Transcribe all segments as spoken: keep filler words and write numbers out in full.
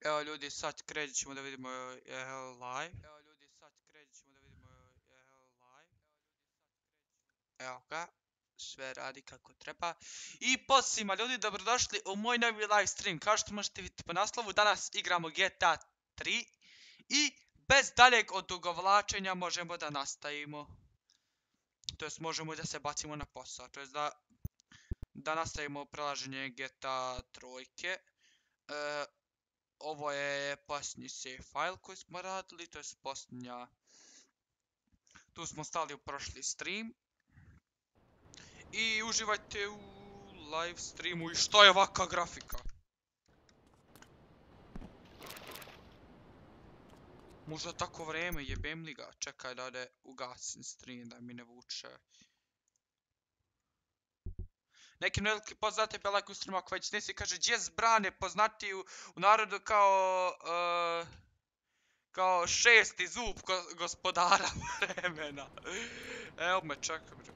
Evo ljudi, sad krenut ćemo da vidimo uh, live. Evo ljudi, sad krenut ćemo da vidimo uh, live. Evo ga, sve radi kako treba. I poslije svima ljudi, dobrodošli u moj novi live stream. Kao što možete vidjeti po naslovu, danas igramo G T A tri. I bez daljeg odugovlačenja možemo da nastavimo. To jest možemo da se bacimo na posao. To jest da, da nastavimo prelaženje G T A trojke. Uh, Ovo je posljednji save file koji smo radili, to je posljednja... Tu smo stali u prošli stream. I uživajte u live streamu. I što je ovakva grafika? Možda tako vreme, jebem li ga? Čekaj da ode ugasim stream, da mi ne vuče. Neki veliki poznate belajku stream ako već nisi, kaže Jazz Brane, poznati u, u narodu kao uh, kao šesti zub go, gospodara vremena. Evo me, čekaj bre.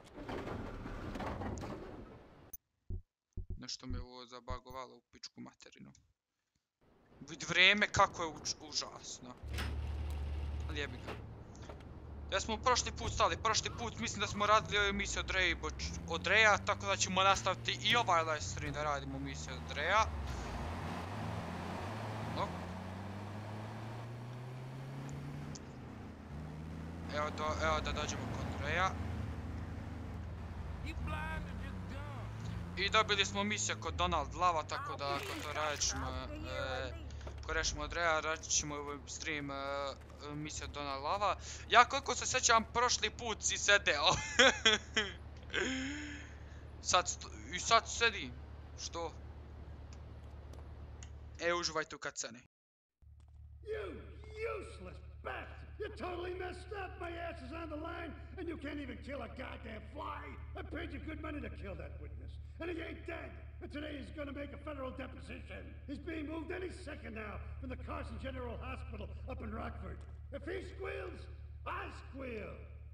Nešto me ovo zabagovalo u pičku materinu. Vid vreme kako je uč, užasno. Ali jebi ga. Ja smo prošli put stali, prošli put mislim da smo radili ove misije od Reja, od Reja, tako da ćemo nastaviti i ovaj live stream da radimo misije od Reja. No. Evo, do, evo da dođemo kod Reja. I dobili smo misiju kod Donald Lava, tako da ako to radićemo, e, ako rešimo od Reja, radit ćemo ovaj stream e, misiju od Donald Lava. Ja koliko se sjećam, prošli put si sedeo. Sad, i sad sedim. Što? E, uživajte u kacene. You useless bastard! You totally messed up! My ass is on the line, and you can't even kill a goddamn fly! I paid you good money to kill that witness, and he ain't dead! And today he's gonna make a federal deposition! He's being moved any second now from the Carson General Hospital up in Rockford. If he squeals, I squeal!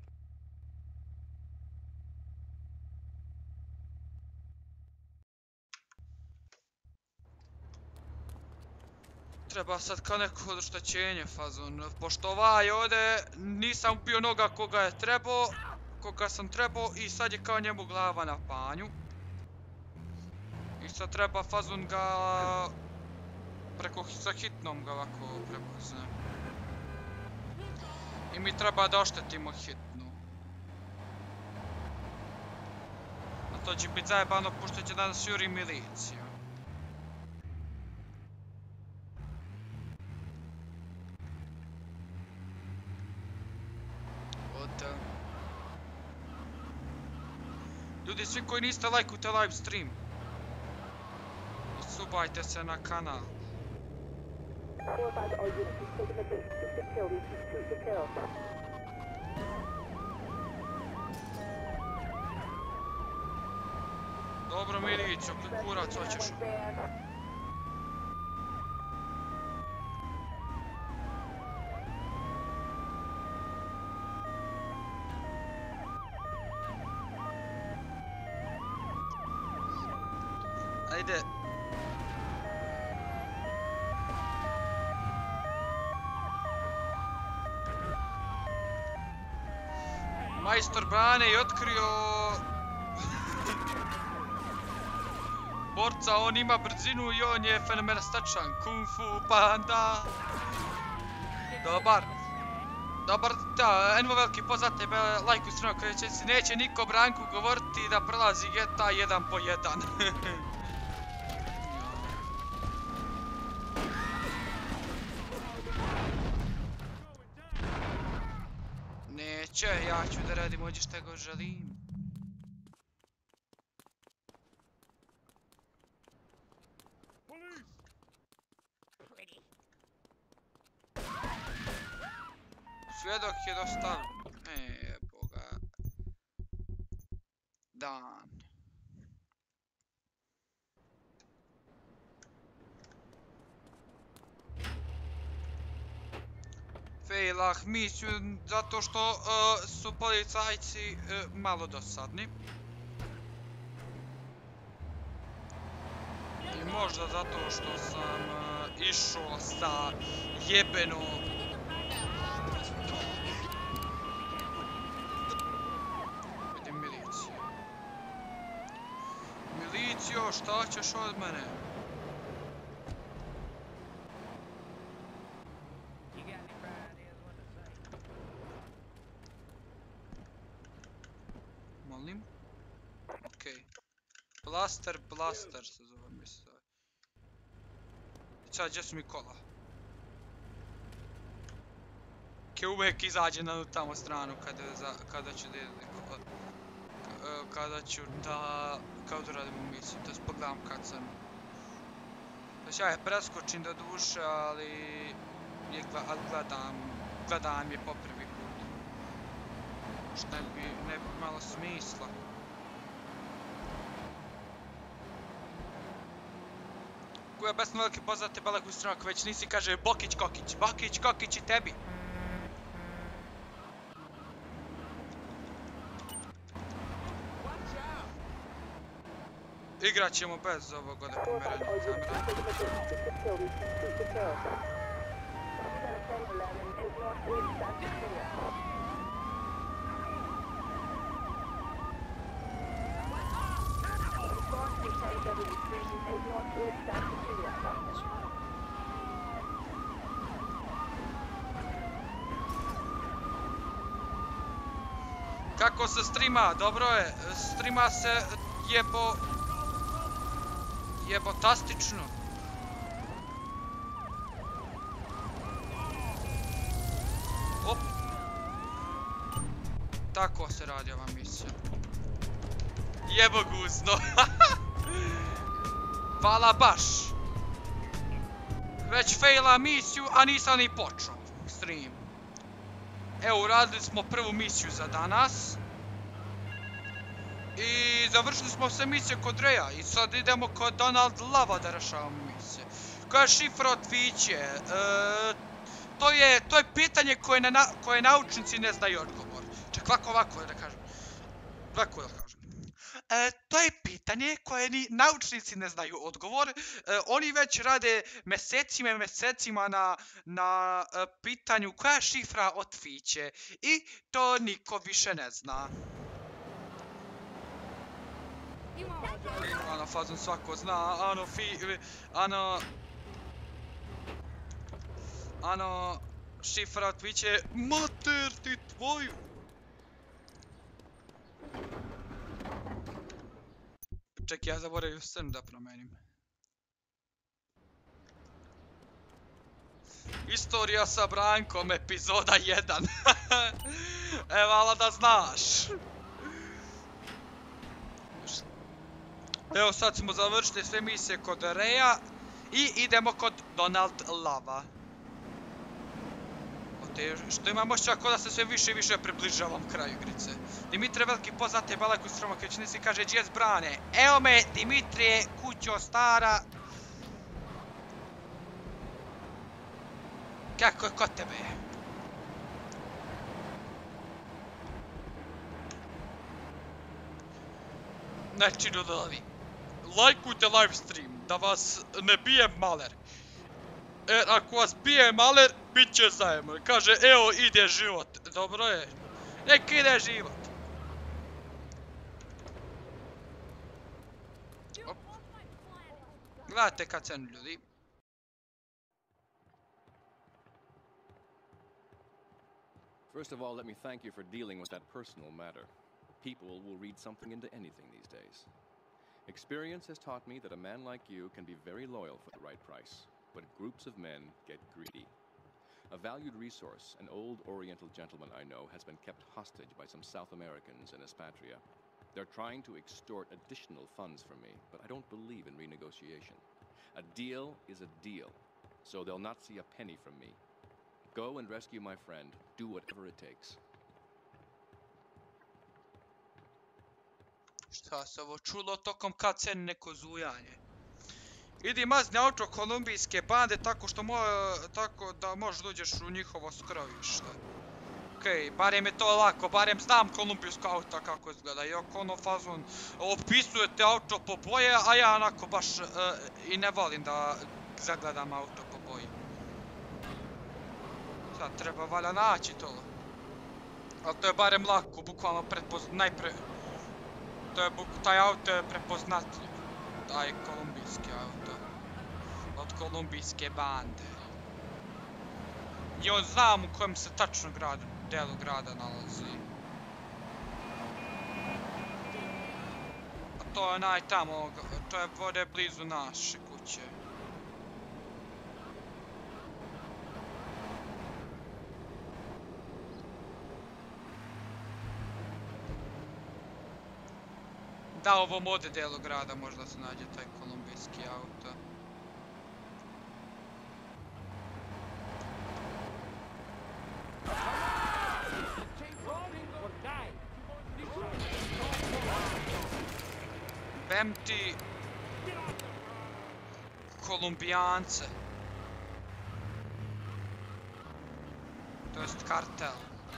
Treba sad kao neko odoštećenje fazon, pošto ovaj ovdje nisam bio noga koga je trebao, koga sam trebao i sad je kao njemu glava na panju. I sad treba fazon ga preko sa hitnom ga ovako prebazne. I mi treba da oštetimo hitnu. A to će biti zajebano pošto će da nas juri milicija. Ljudi, svi koji niste lajkujte live stream, subajte se na kanal. Dobro Milićo, koji kurac hoćeš? Ajde. Majstor Brane je otkrio borca, on ima brzinu i on je fenomenostačan. Kung Fu Panda. Dobar. Dobar, da, eno veliki poznate lajku strana koje će si neće niko Branku govoriti da prelazi G T A jedan po jedan. Neće, ja ću da radim ovdje šta god želim. Svjedok je dostavljen. E, boga. Dan. Failah misiju zato što uh, su policajci uh, malo dosadni. I možda zato što sam uh, išao sa jebenom... Vidim miliciju. Milicijo, šta ćeš od mene? Molim? Okej. Blaster, blaster se zove, mislim. Sad, gdje su mi kola? Ke uvijek izađe na tamo stranu kada, za, kada ću da kada ću da kao da radim misiju, da pogledam kad sam. Znači ja je preskočim do duše, ali je gledam, gledam je po prvi put. Što ne bi, ne bi malo smisla. Kuja besno veliki poznate Beleku stranku, već nisi kaže Bokić Kokić, Bokić Kokić i tebi. Igrat ćemo bez ovog ovdje pomeranja kamera. Kako se streama? Dobro je. Streama se jebo... jebotastično. Op. Tako se radi ova misija. Jebo guzno. Hvala baš. Već faila misiju, a nisam ni počeo stream. Evo, uradili smo prvu misiju za danas. I završili smo sve misije kod Reja i sad idemo kod Donald Lava da rešavamo misije. Koja je šifra otkriće? E, to je to je pitanje koje, na, koje naučnici ne znaju odgovor. Čak ovako, ovako da kažem. Ovako da kažem. E, to je pitanje koje ni naučnici ne znaju odgovor. E, oni već rade mesecima i mesecima na, na e, pitanju koja je šifra otkriće. I to niko više ne zna. Ano, fazon svako zna, ano, fi, ano... Ano, šifra otkriće, mater ti tvoju! Ček, ja zaboravim scenu da promenim. Istorija sa Brankom, epizoda jedan. E, vala da znaš. Evo sad smo završili sve misije kod Reja i idemo kod Donald Lava. Što imamo čak da se sve više i više približavam kraju igrice. Dimitrije veliki poznate Beleku Stromokećnici kaže Džez Brane. Evo me Dimitrije, kućo stara. Kako je kod tebe? Znači dodavi. Lajkujte live stream, da vas ne bije maler. Jer ako vas bije maler, bit će zajedno. Kaže, evo ide život. Dobro je. Nek ide život. Op. Gledajte kad cenu ljudi. First of all, let me thank you for dealing with that personal matter. People will read something into anything these days. Experience has taught me that a man like you can be very loyal for the right price, but groups of men get greedy. A valued resource, an old Oriental gentleman I know, has been kept hostage by some South Americans in Espatria. They're trying to extort additional funds from me, but I don't believe in renegotiation. A deal is a deal, so they'll not see a penny from me. Go and rescue my friend. Do whatever it takes. Šta se ovo čulo tokom cutscene neko zujanje? Idi mazni auto kolumbijske bande tako što mo, tako da možeš dođeš u njihovo skrovište. Okej, okay, barem je to lako, barem znam kolumbijsko auto kako izgleda. I oko ono fazon opisujete auto po boje, a ja onako baš uh, i ne volim da zagledam auto po Šta, treba valja naći to. Ali to je barem lako, bukvalno pretpoznat, najpre... To je buk... taj auto je prepoznatljiv. Taj kolumbijski auto. Od kolumbijske bande. I on znam u kojem se tačno gradu, delu grada nalazi. A to je onaj tamo, to je vode blizu naše kuće. Da, ovom ode delu grada možda se nađe taj kolumbijski auto. Vem ti Kolumbijance. To jest kartel.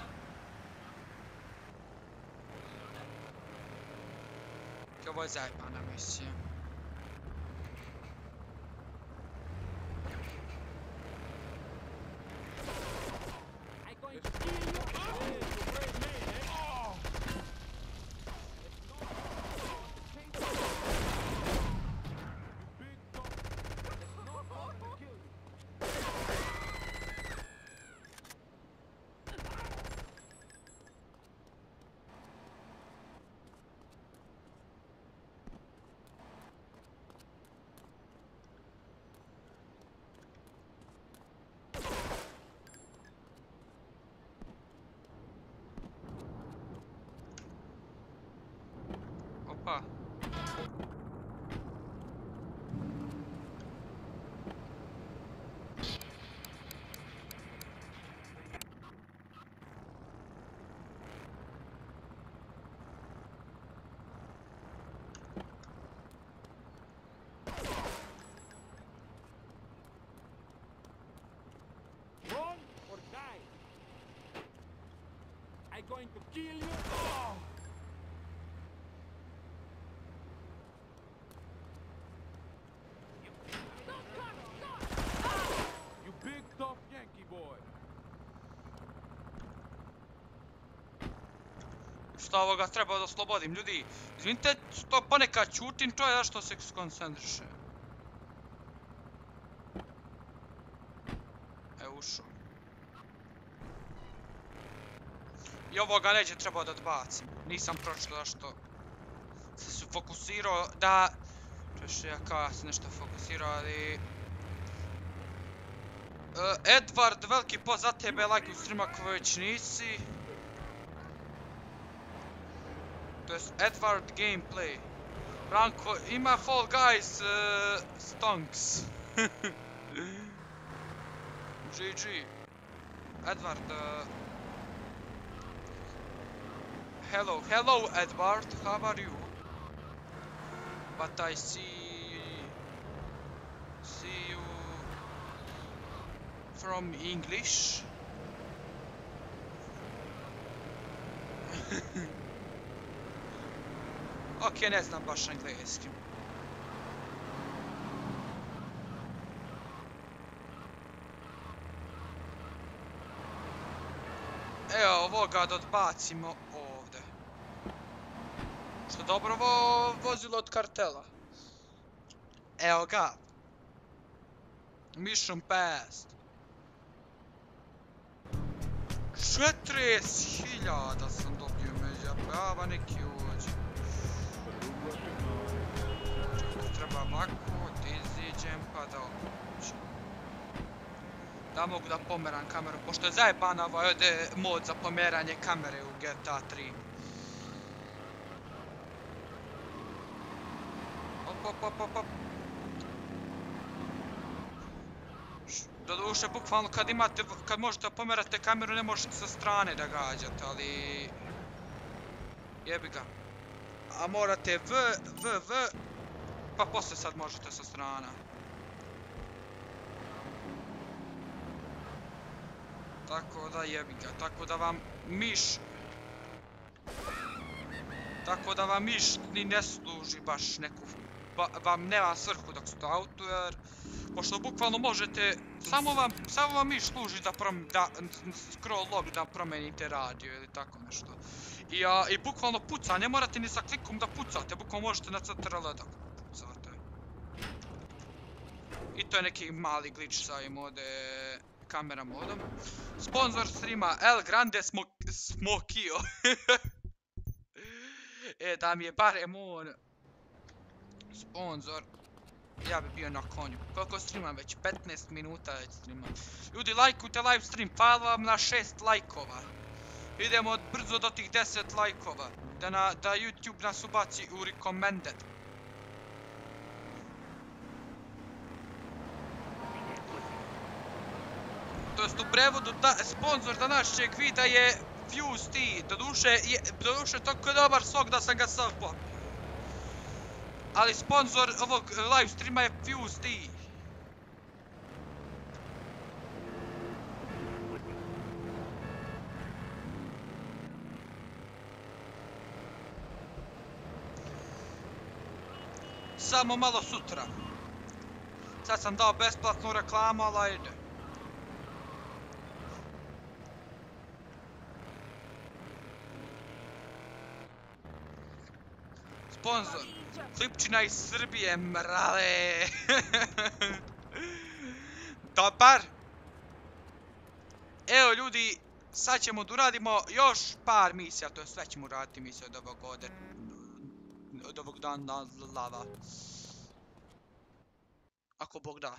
Ovo je zajebana misija. Opa. Run or die. I'm going to kill you. Oh. You big tough Yankee boy. Šta ovoga treba da oslobodim, ljudi? Izvinite što ponekad čutim, to je zašto se skoncentriše. E, ušao. I ovoga neće trebao da odbacim. Nisam pročito zašto se su fokusirao da... Češ ja kao ja sam nešto fokusirao, ali... Uh, Edward, veliki poz za tebe, like u streama ako već nisi. To jest Edward gameplay. Branko, ima Fall Guys uh, stonks. G G. Edward, uh... Hello, hello Edward, how are you? But I see... See you... From English. Ok, ne znam baš engleski. Evo, ovoga da odbacimo ovdje. Što dobro ovo vozilo od kartela. Evo ga. Mission passed. četrdeset hiljada sam dobio međa prava neki uđe. Treba ovako da iziđem pa da opućem. Da mogu da pomeram kameru, pošto je zajebana ovaj ovdje mod za pomeranje kamere u G T A tri. Op, op, op, op, op. Doduše, bukvalno kad imate, kad možete pomerate kameru ne možete sa strane da gađate, ali... Jebi ga. A morate V, V, V, pa poslije sad možete sa strana. Tako da jebi ga, tako da vam miš... Tako da vam miš ni ne služi baš neku... Ba, vam nema svrhu dok ste auto, jer... Pošto bukvalno možete, samo vam, samo vam miš služi da, prom, da scroll log da promenite radio ili tako nešto. I, a, i bukvalno puca, ne morate ni sa klikom da pucate, bukvalno možete na C T R L da pucate. I to je neki mali glitch sa ovim ovdje kamera modom. Sponzor streama El Grande Smo Smokio. E, da mi je barem on sponzor, ja bi bio na konju. Koliko streamam već? petnaest minuta već streamam. Ljudi, lajkujte live stream, hvala vam na šest lajkova. Idemo brzo do tih deset lajkova. Da, na, da YouTube nas ubaci u recommended. To jest u prevodu, da, sponsor današnjeg videa je Fuse Tea. Doduše, je, doduše toliko je dobar sok da sam ga sad popio. Ali sponsor ovog live streama je Fuse Tea. Samo malo sutra. Sad sam dao besplatnu reklamu, ali ajde. Sponzor. Flipčina iz Srbije, mrale. Dobar. Evo ljudi, sad ćemo da uradimo još par misija, to je sve ćemo uraditi misije od ovog ovdje. Od ovog dana lava. Ako Bog da.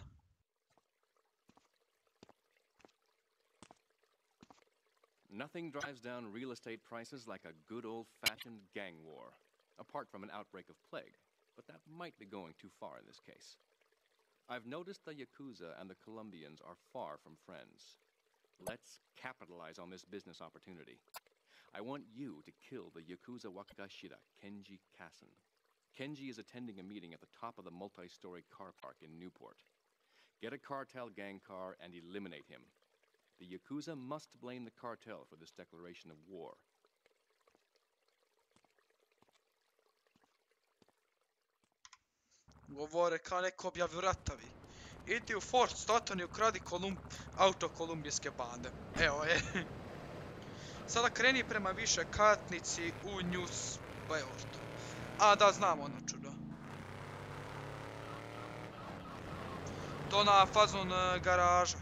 Nothing drives down real estate prices like a good old-fashioned gang war. Apart from an outbreak of plague, but that might be going too far in this case. I've noticed the Yakuza and the Colombians are far from friends. Let's capitalize on this business opportunity. I want you to kill the Yakuza Wakagashira, Kenji Kassen. Kenji is attending a meeting at the top of the multi-story car park in Newport. Get a cartel gang car and eliminate him. The Yakuza must blame the cartel for this declaration of war. Govore kao neko objavio ratovi. Idi u Fort Stoughton i ukradi kolum, auto kolumbijske bande. Evo je. Sada kreni prema više katnici u Newsportu. A da, znam ono čudo. To na fazon uh, garaža.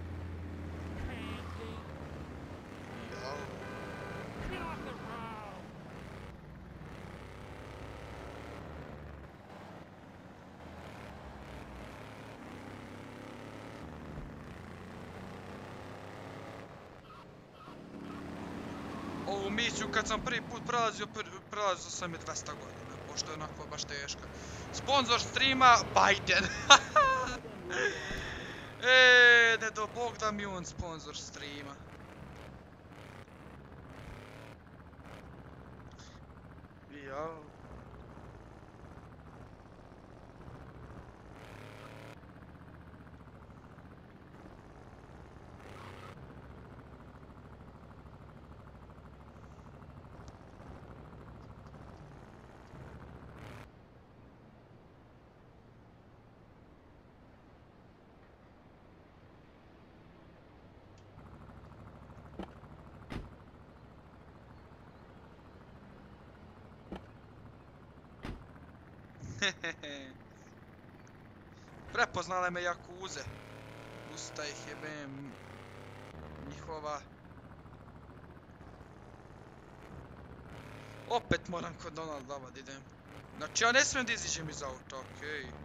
Ovu misiju kad sam prvi put prelazio, prelazio sam je dvesta godina, pošto je onako baš teška. Sponzor streama Biden. E, ne do Bog da mi on sponzor streama. Jao. Prepoznale me Jakuze. Usta ih jebem. Njihova. Opet moram kod Donald Lava da idem. Znači ja ne smijem da iziđem iz auta, okej. Okay.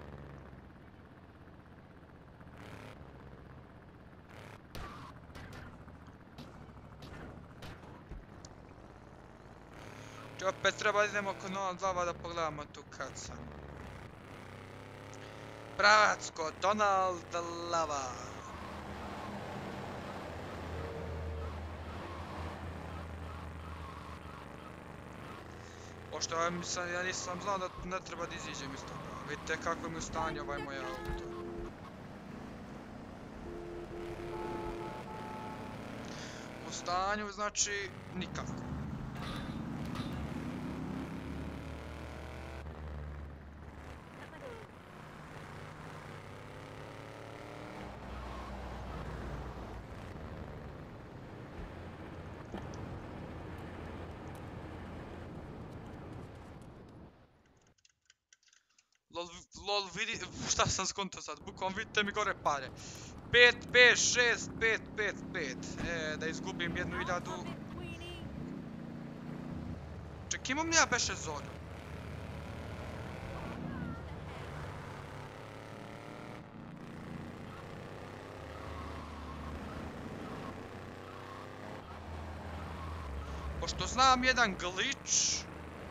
Opet treba da idemo kod Donald Lava da pogledamo tu kad sam. Pravac kod Donald Lava. Pošto ja, mislim, ja nisam znao da ne treba da iziđem iz toga. Vidite kako mi je u stanju ovaj moj auto. U stanju znači nikako. Lol, lol, vidi, šta sam skonto sad, bukom vidite mi gore pare. Pet, pet, šest, pet, pet, pet. E, da izgubim jednu iljadu. Ček, imam li ja beše Zolju? Pošto znam jedan glitch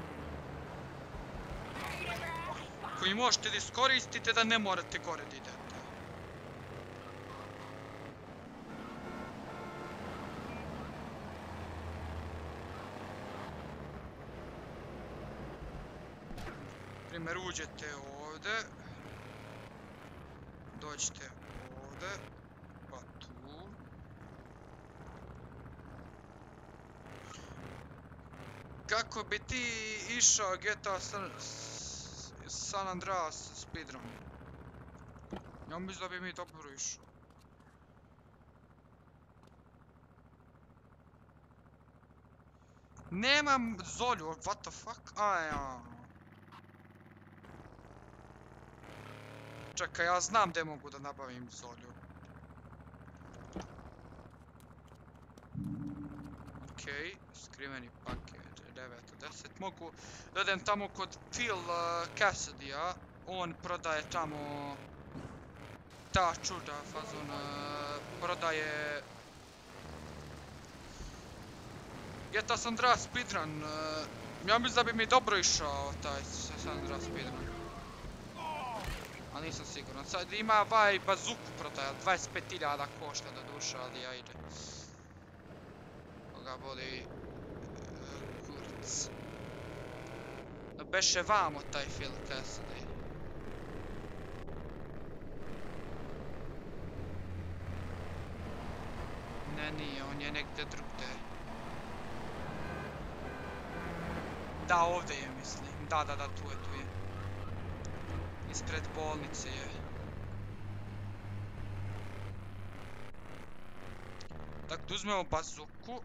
koji možete da iskoristite da ne morate gore da idete. Primjer, uđete ovdje, dođete ovdje, pa tu. Kako bi ti išao G T A San, San Andreas speedrun? Ja mislim da bi mi dobro išao. Nemam Zolju, what the fuck? Aja. Čekaj, ja znam gdje mogu da nabavim Zolju. Okej, skriveni paket devet od deset. Mogu da idem tamo kod Phil uh, Cassidy-a. On prodaje tamo ta čuda, fazon, uh, prodaje G T A San Andreas speedrun. Uh, ja mislim da bi mi dobro išao taj San Andreas speedrun. Ali nisam siguran. Sad ima ovaj bazuku prodaja, dvadeset pet hiljada košta da duša, ali ja ide. Koga boli uh, kurac. Da beše vamo taj Phil Cassidy. Ne, nije, on je negdje drugdje. Da, ovdje je, mislim. Da, da, da, tu je, tu je. Ispred bolnice je. Dakle, uzmemo bazuku.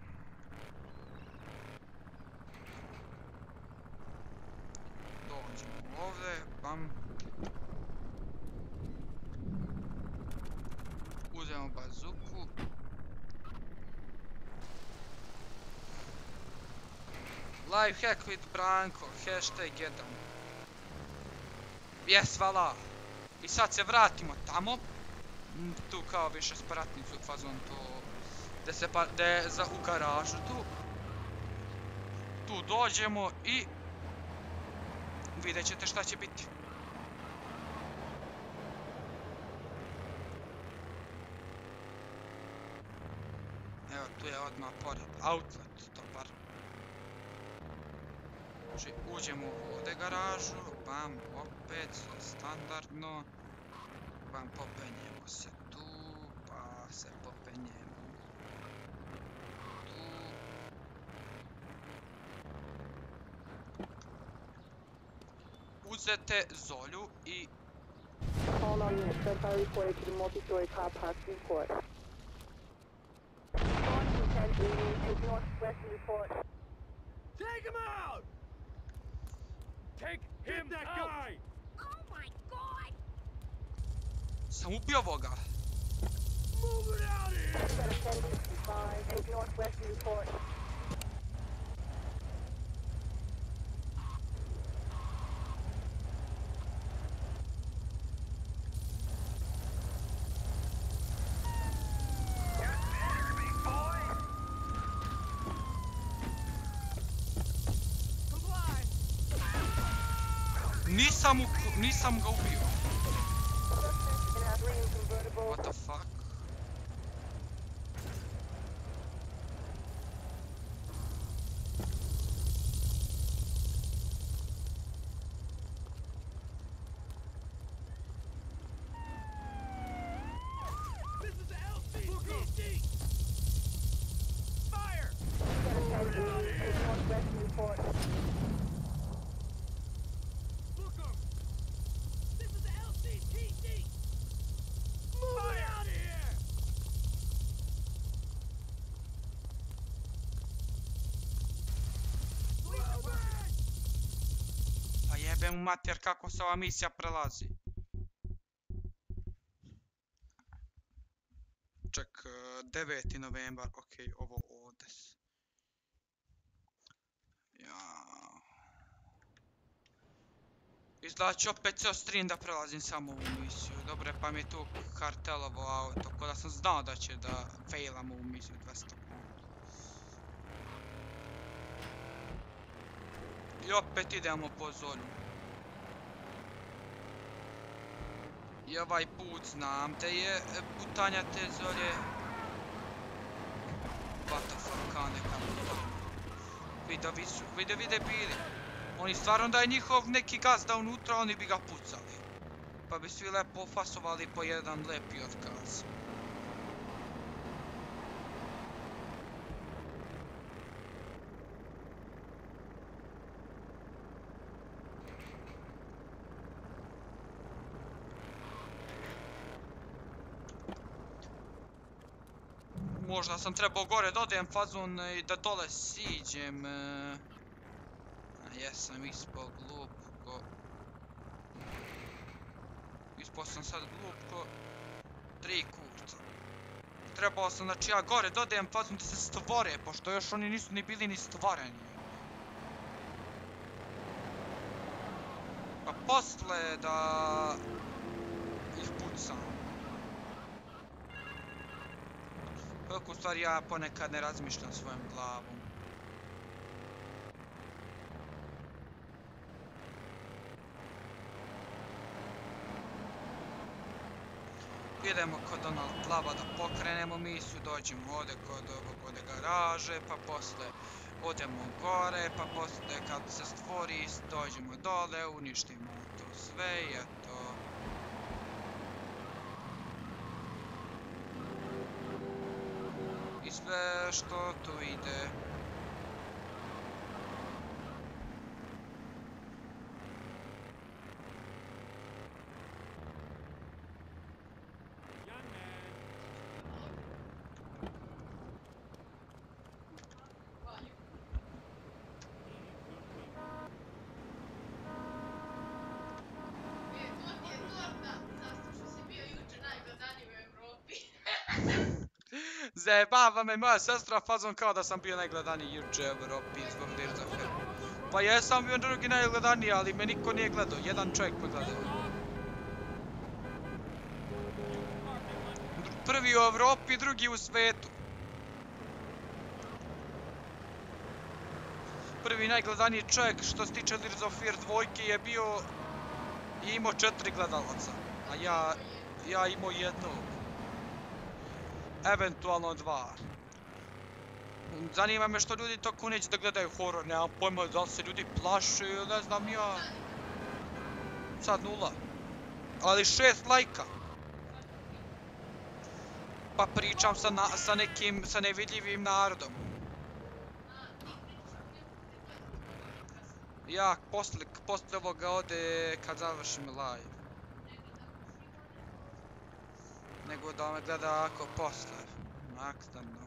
Dođemo ovdje, bam. Uzmemo bazuku. Lifehack with Branko, hashtag jedan. Jes, vala. I sad se vratimo tamo. Tu kao više spratnicu u fazon to. Da se pa, da je za u garažu tu. Tu dođemo i vidjet ćete šta će biti. Evo, tu je odmah pored outlet, dobar. Znači, uđemo u ovdje garažu, bam, opet, standardno. Bam, popenjemo se tu, pa se popenjemo tu. Uzete Zolju i... All on unit, Sentinel reported to the multi-story car park report. Going to ten eighty, take northwest report. Take him out! Take him that out. guy! Oh my god! Sam ubio ovoga. Move it out of here! Set of ten sixty-five, take northwest report. Nisam, nisam ga ubio. And have ring convertible. What the fuck? This is the L C P D! Fire! Set of ten eighty, take northwest report. Look 'em! This is the L C P D! Move it out of here! Leave the bridge! Pa jebe jebem u mater kako se ova misija prelazi. Ček, deveti novembar, okej, ovo ovdje. Ja. Izgleda ću opet ceo stream da prelazim samo ovu misiju. Dobre, pa mi je tu kartelovo auto, ko da sam znao da će da failam ovu misiju dvesta puta. I opet idemo po zonu. I ovaj put znam da je putanja te zone. What the fuck, kao neka putovina. Vidovi su, vide, vide bili. Oni stvarno da je njihov neki gazda unutra, oni bi ga pucali. Pa bi svi lepo fasovali po jedan lepi otkaz. Možda sam trebao gore da odem fazon i da dole siđem. Jesam ispao glupko. Ispao sam sad glupko. Tri kurca. Trebao sam, znači ja gore da odem fazon da se stvore, pošto još oni nisu ni bili ni stvoreni. Pa posle da ih pucam. Kako u stvari ja ponekad ne razmišljam svojom glavom. Idemo kod onog lava da pokrenemo misiju, dođemo ovdje kod ovog garaže, pa posle odemo gore, pa posle kad se stvori dođemo dole, uništimo to sve i eto. I sve što tu ide. Zajebava me moja sestra fazon kao da sam bio najgledaniji juče u Evropi zbog Dirza Fair. Pa jesam bio drugi najgledaniji, ali me niko nije gledao, jedan čovjek me gledao. Prvi u Evropi, drugi u svetu. Prvi najgledaniji čovjek što se tiče Dirza Fair dvojke je bio i imao četiri gledalaca, a ja, ja imao jednog. Eventualno dva. Zanima me što ljudi toko neće da gledaju horor, nemam pojma da li se ljudi plaše ili ne znam ja. Sad nula. Ali šest lajka. Pa pričam sa, na, sa nekim, sa nevidljivim narodom. Ja posle, posle ovoga ode kad završim live. Nego da me gleda ako posle. Naknadno.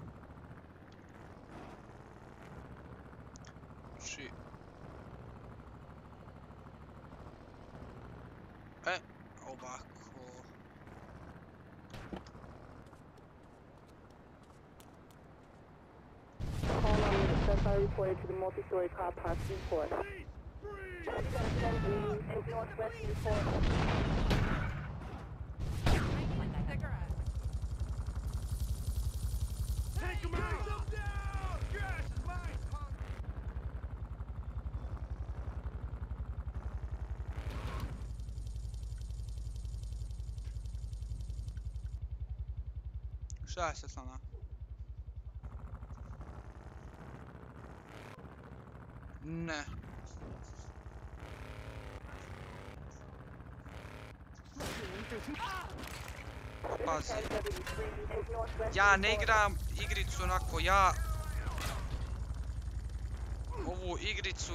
Ši. E, ovako. Call nine one one, step by reported to the multi-story car park report. Take northwest report. Take him out! Down! Gas is mine! Šta je se sana? Ne. Pazi. Ja ne igram igricu onako, ja... Ovu igricu...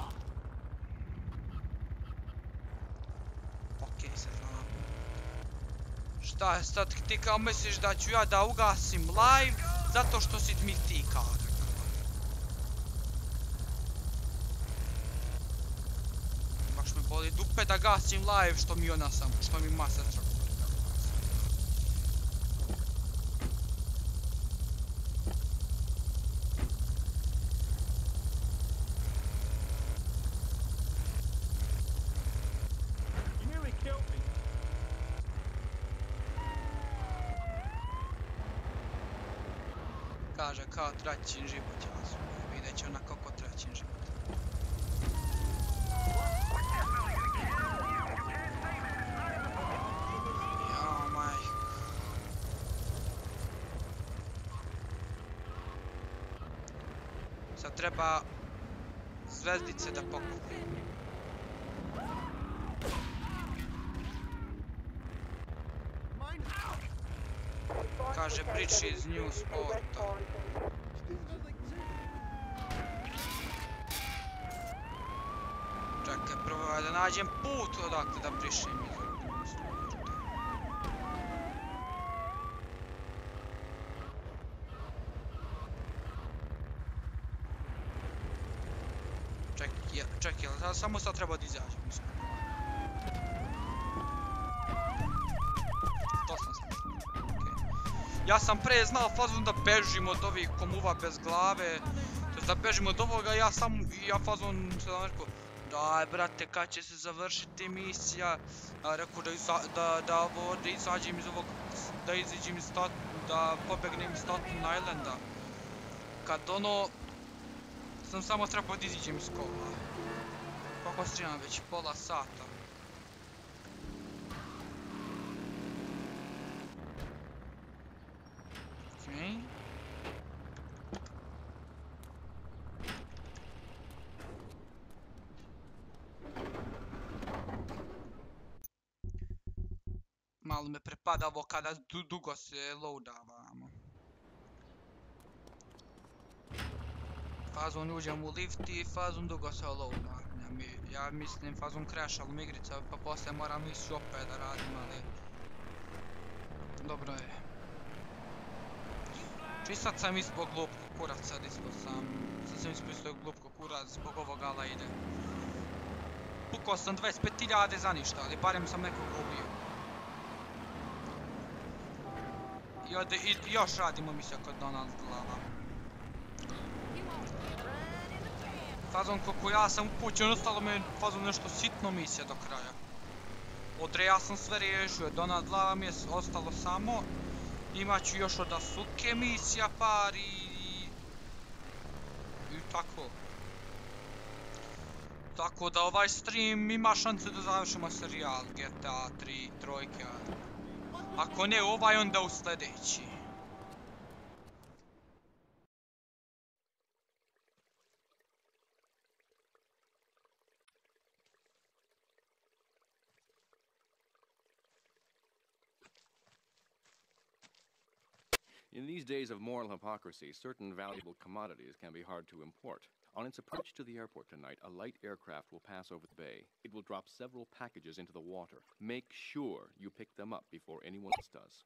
Okej, se znam. Šta je sad, ti kao misliš da ću ja da ugasim live zato što si mi ti kao? Baš me boli dupe da gasim live što mi ona sam, što mi masa traka. Kaže kao traćin život, ja sam vidjet će ona kako traćin život. Jao majko. Sad treba zvezdice da pokupim. Kaže bridge iz New Sporta. Čekaj, prvo da nađem put odakle da brišem iz ovog New Sporta. Čekaj, čekaj, samo sad treba da izađem iz ovog. To sam sam. Ja sam pre znao fazon da bežim od ovih komuva bez glave, to da bežim od ovoga, ja sam, ja fazon se da rekao, daj brate, kad će se završiti misija, ja rekao da, isa, da, da, ovo, da izađem iz ovog, da izađem iz stat, da pobegnem iz Staten Islanda, kad ono, sam samo trebao da izađem iz kola, kako streamam već, pola sata. Okay. Malo me prepada ovo kada du dugo se loadavamo. Fazon uđem u lift i fazon dugo se loada. Ja, ja mislim fazon crashal mi igrica, pa poslije moram misiju opet da radim, ali dobro je. Či sad sam ispao glupko kurac, sad ispao sam, sad sam ispao ispao glupko kurac zbog ovog ala ide. Pukao sam dvadeset pet hiljada za ništa, ali barem sam nekog ubio. I, ode, i još radimo misija kod Donald Glava. Fazon kako ja sam upućen, ostalo me fazon nešto sitno misija do kraja. Odre ja sam sve riješio, Donald Glava mi je ostalo samo. Imaću još od Asuke misija par i... i tako. Tako da ovaj stream ima šanse da završimo serijal G T A tri trojka. Ako ne ovaj, onda u sljedeći. In these days of moral hypocrisy, certain valuable commodities can be hard to import. On its approach to the airport tonight, a light aircraft will pass over the bay. It will drop several packages into the water. Make sure you pick them up before anyone else does.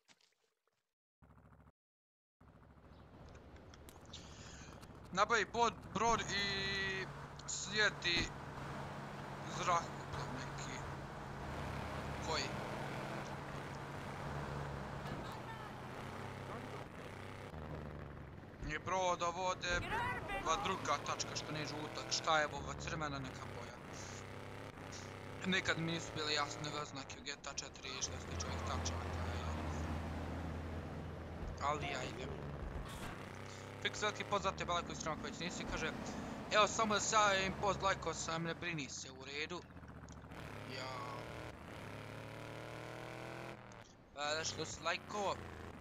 Nabavi bod, brod i slijedi zrakoplov neki. Koji? I broda vode, ova druga tačka što ne žuta, šta je ova crvena neka boja. Nikad mi nisu bili jasne oznake u G T A četiri i što se čovjek tačaka. Ali ja idem. Fix veliki post za tebe, lajko i strama koji nisi, kaže evo samo da se javim post, lajko sam, ne brini se, u redu. Jao. Hvala što si lajko.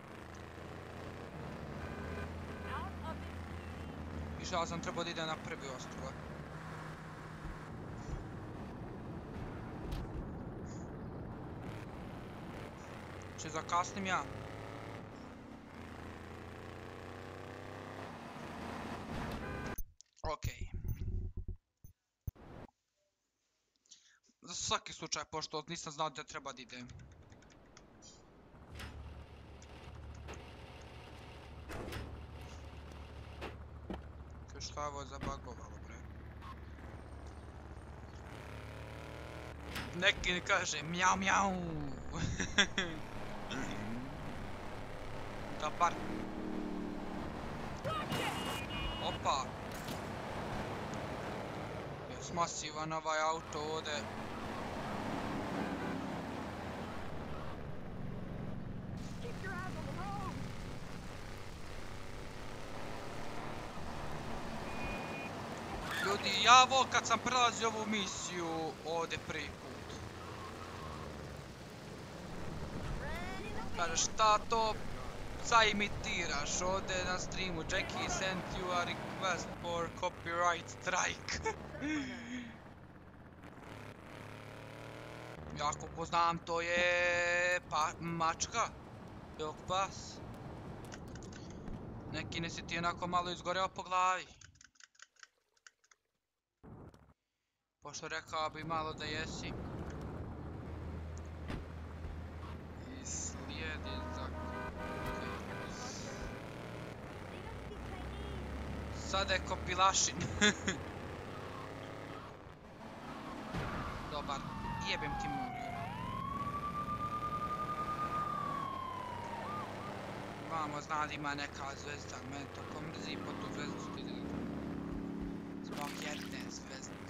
Išao sam trebao da ide na prvi ostrova. Če zakasnim ja? Okej. Za svaki slučaj, pošto nisam znao da treba da idem. Šta je ovo zabagovalo, bre? Neki kaže mjau mjau. Dobar. Opa. Je masivan ovaj auto ovdje. Ljudi, ja ovo kad sam prelazio ovu misiju ovdje prvi put. Kaže šta to zaimitiraš ovdje na streamu? Jackie sent you a request for copyright strike. Jako poznam, to je pa, mačka. Jok pas. Neki ne si ti onako malo izgoreo po glavi. Pošto rekao bi malo da jesi. I slijedi za... Sada je kopilašin. Dobar, jebem ti Murio. Vamo zna da ima neka zvezda, mene toko mrzi po tu zvezdu vidjeli. Zbog jedne zvezdice.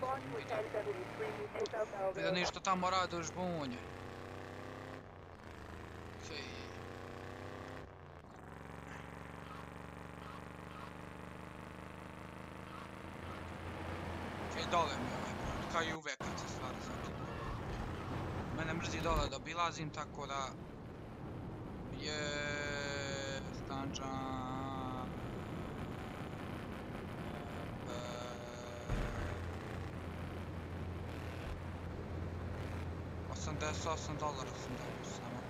Vidio ništo tamo rade u žbunje. Okej. Okej, dole mi ovaj put, kao i uvek kad se stvari zaključuju. Mene mrzi dole da obilazim, tako da... Je... Stančan... osamdeset osam dolara sam dobio samo.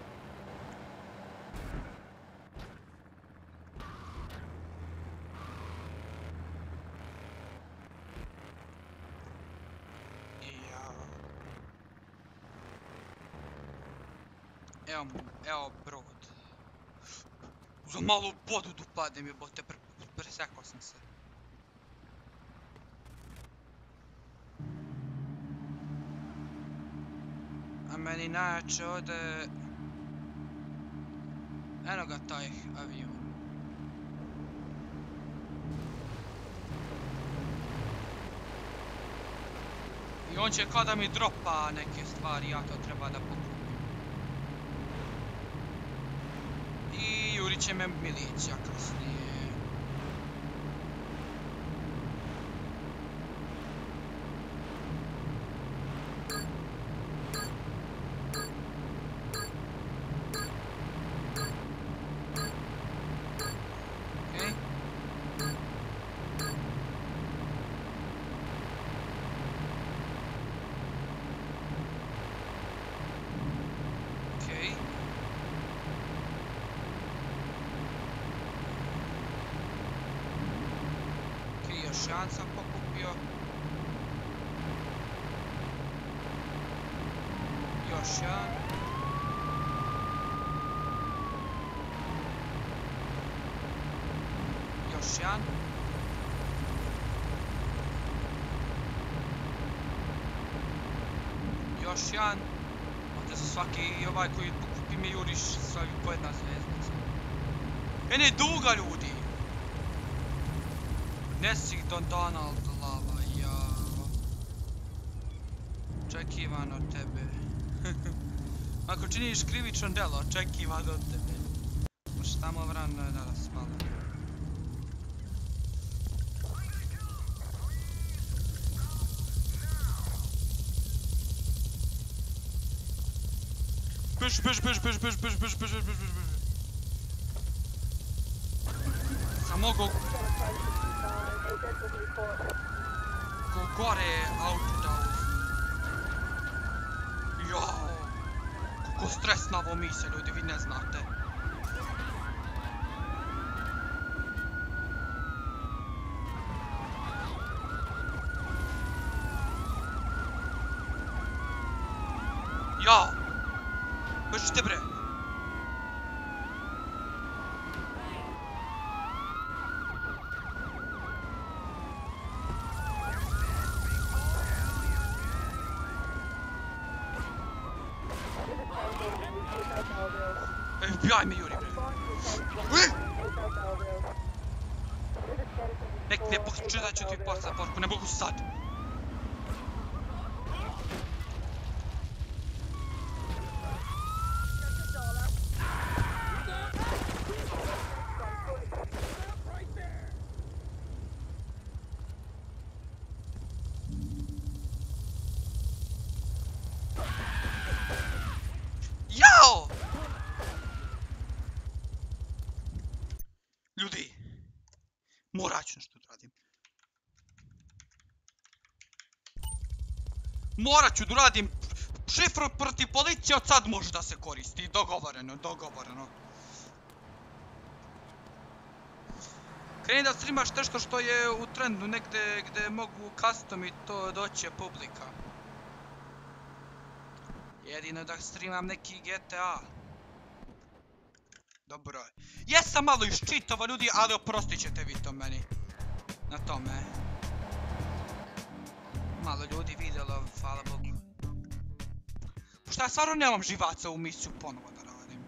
Evo mu, evo brod. Za malu vodu da upadnem jebote, pre, presekao sam se. A meni najjače ode... Eno ga taj avion. I on će kao da mi dropa neke stvari, ja to treba da pokupim. I jurit će me milicija kasnije. Šan sam pokupio. Još jedan. Još jedan. Još jedan. Ovdje za svaki ovaj koji pokupi me juriš sa po jedna zvezdica. Mene je duga ljudi. Nesi Don Donald lava, jao. Očekivan od tebe. Ako činiš krivično delo, očekivan od tebe. Možeš tamo vrano je da raspala. Beži, beži, beži, beži, beži, beži, beži, beži, beži, beži. Sam mogu... Ko gore auto da uzmi. Jao. Kako stresna ovo misija, ljudi, vi ne znate. Jao. Bežite bre. F B I me juri. Nek ne pročitat ću ti posle porku, ne mogu sad. Jao! Ljudi, morat ću nešto da radim. Morat ću da radim šifru protiv policije, od sad može da se koristi. Dogovoreno, dogovoreno. Kreni da streamaš nešto što je u trendu negde gde mogu custom i to doći publika. Jedino da streamam neki G T A. Dobro je. Jesam malo iščitava ljudi, ali oprostit ćete vi to meni. Na tome. Malo ljudi vidjelo, hvala Bogu. Pošto ja stvarno nemam živaca u misiju ponovo da radim.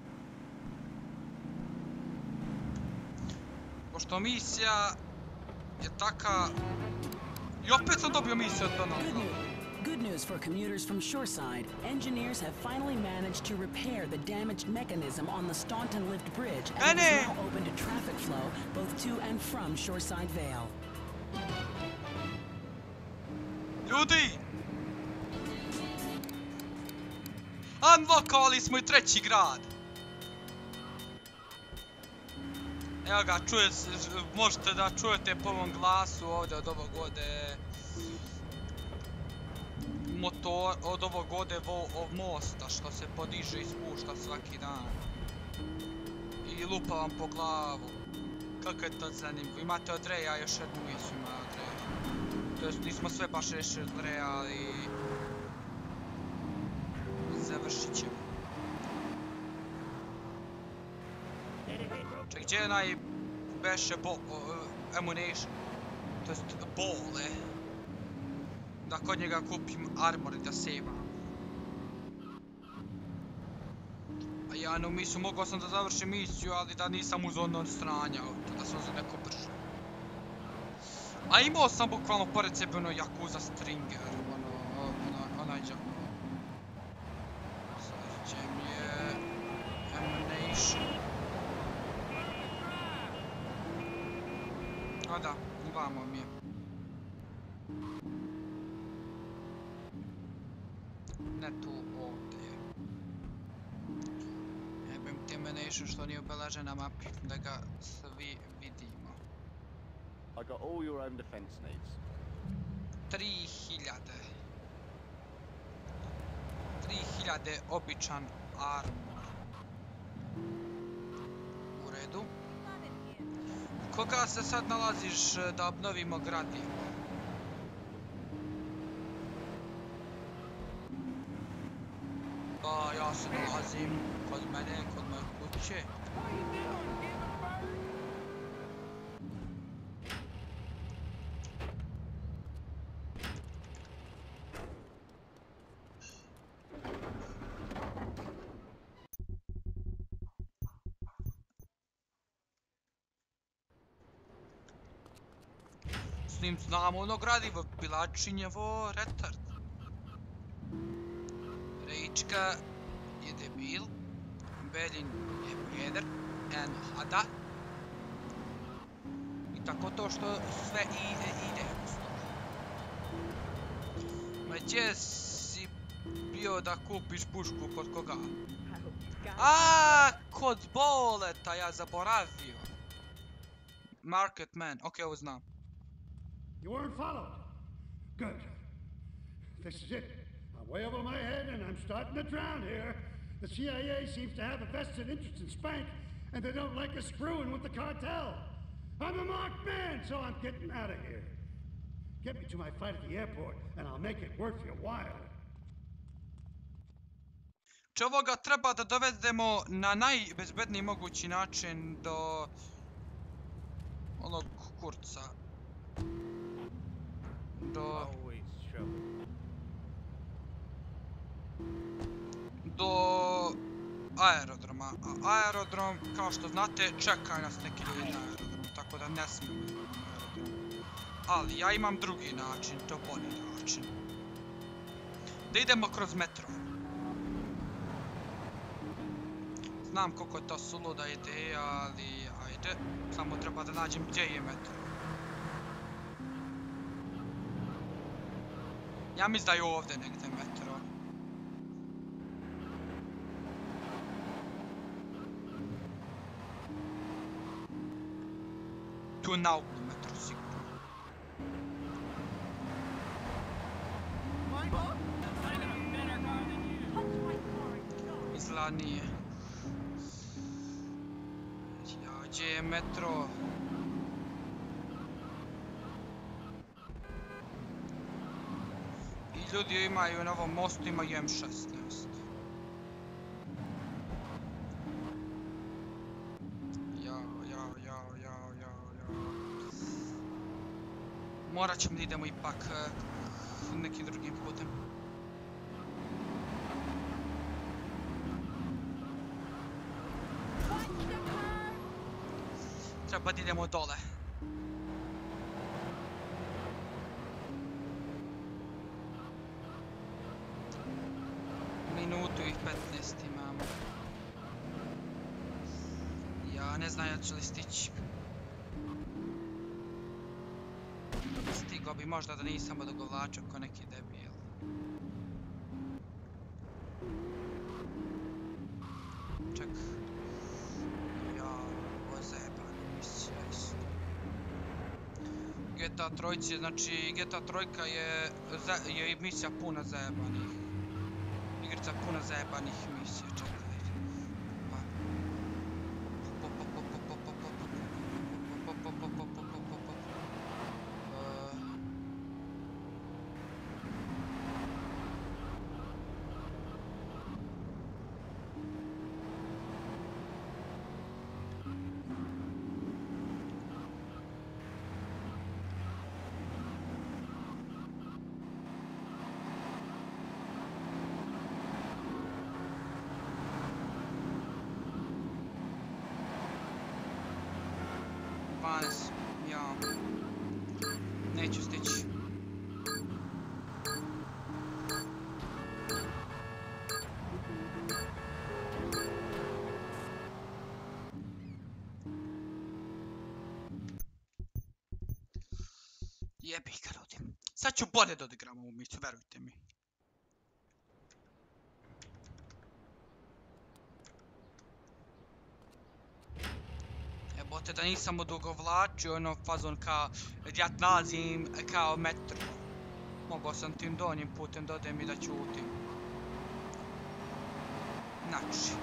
Pošto misija je taka... I opet sam dobio misiju od Donald Trumpa. Good news for commuters from Shoreside. Engineers have finally managed to repair the damaged mechanism on the Staunton Lift Bridge and it is now open to traffic flow both to and from Shoreside Vale. Ljudi! Unlockali smo i treći grad! Evo ga, čuje, možete da čujete po ovom glasu ovdje od ovog ovdje motor, od ovog ovdje mosta što se podiže i spušta svaki dan. I lupa vam po glavu. Kako je to zanimljivo. Imate od Reja, još jednu misiju ima od Reja. To jest nismo sve baš rešili od Reja, ali... završit ćemo. Ček, gdje je naj... beše bo... ammunition? To jest bole. Da kod njega kupim armor i da saveam. A ja na misiju mogao sam da završim misiju, ali da nisam uzeo ono stranja, da sam uzeo neko brže. A imao sam bukvalno pored sebe ono Yakuza Stringer, ono, ono, onaj džak. Sad mi je... ammunition. A da, vamo mi je. Ne tu, ovdje. Jebim ti ammunition što nije obeležen na mapi, da ga svi vidimo. I got all your own defense needs. Tri hiljade. Tri hiljade običan armor. U redu. Koga se sad nalaziš da obnovimo gradivo? Pa ja se nalazim kod mene, kod moje kuće. S njim znamo ono gradivo, Pilačinjevo retard. Rejčka je debil, Belin je peder, en hada. I tako to što sve ide, ide. Ma gdje si bio da kupiš pušku kod koga? A, kod Boleta, ja zaboravio. Market man, okej, ovo znam. You weren't followed. Good. This is it. I'm way over my head and I'm starting to drown here. The C I A seems to have a vested interest in Spank, and they don't like us screwing with the cartel. I'm a marked man, so I'm getting out of here. Get me to my fight at the airport, and I'll make it worth your while. Če ovoga treba da dovedemo na najbezbedniji mogući način do onog kurca. Do... do aerodroma. aerodroma. A aerodrom, kao što znate, čekaju nas neki ljudi na aerodromu, tako da ne smijemo da idemo na aerodrom. Ali ja imam drugi način, to bolji način. Da idemo kroz metro. Znam koliko je to suluda ideja, ali ajde. Samo treba da nađem gdje je metro. Ja mislim da je ovdje negdje metro. Tu je na uglu metro sigurno. Izgleda nije. Ja, gdje je metro? I ljudi imaju na ovom mostu, imaju M šesnaest. Jao, jao, jao, jao, jao, jao. Morat ćemo da idemo ipak uh, nekim drugim putem. Treba da idemo dole. Minutu i petnaest imamo. Ja ne znam ja ću li stići. Stigao bi možda da nisam odogovlačio ko neki debil. Ček. Ja, ovo zajebano misija isto. G T A trojci, znači G T A trojka je, je misija puna zajebanih. Igrica puna zajebanih misija, čekaj. dvanaest, ja, neću stići. Jebi ga ljudi. Sad ću bolje da odigram ovu misiju, verujte mi. Jebote da nisam odugovlačio ono fazon kao ja nalazim kao metro. Mogao sam tim donjim putem da odem i da ćutim. Znači.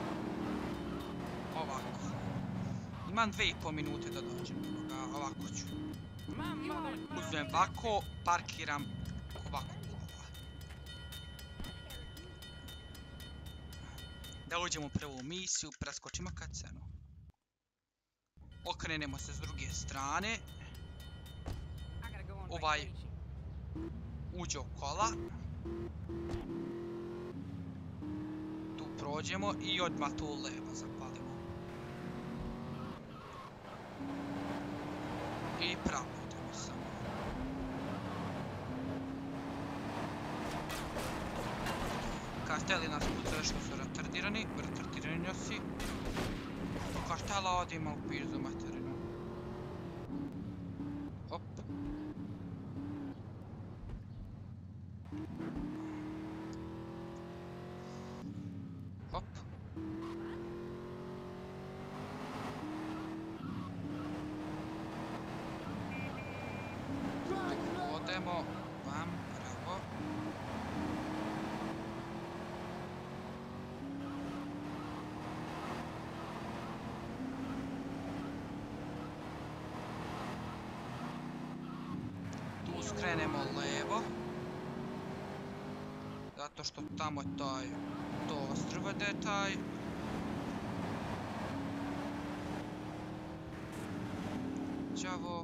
Ovako. Imam dve i pol minute da dođem. Ovako ću. Uzmem ovako, parkiram ovako. Da uđemo u prvu misiju, preskočimo cutscenu. Okrenemo se s druge strane. Ovaj uđe u kola. Tu prođemo i odmah tu levo zapalimo. I pravo idemo samo. Karteli nas pucaju što su retardirani, retardirani nosi. Kartela odima u pizdu materinu. Hop. Hop. Odemo vam, bravo. Skrenemo levo. Zato što tamo je taj to ostrvo gdje je taj. Ćavo.